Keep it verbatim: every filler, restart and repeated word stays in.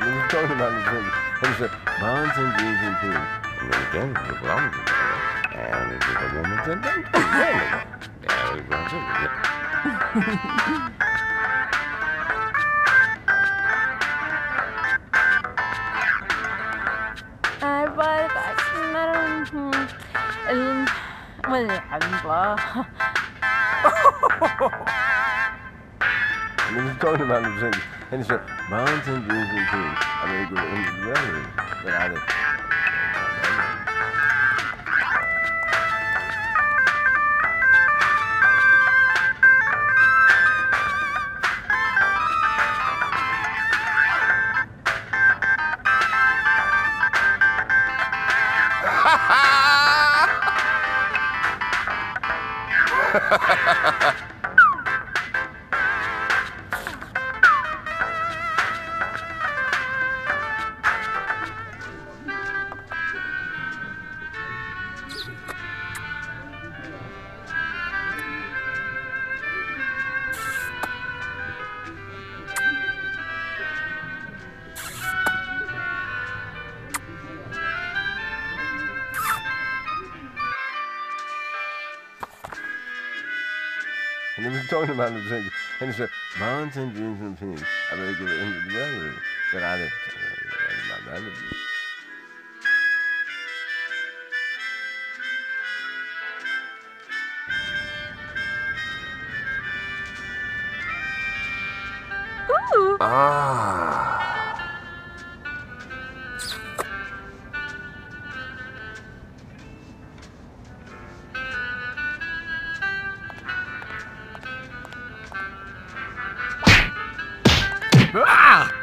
was talking about the thing. And he said, mountain dreams and things. And then again, the blonde and it was a woman and then really. Yeah, it was it. أربعة مرة ال والحبة. And he was talking about the thing. And he said, mountain dreams and things. I mean, it was really. But I didn't. And he was talking about the thing. And he said, mountain dreams and things. I mean, it was really. But I didn't. I didn't. Ooh. Ah. Ah!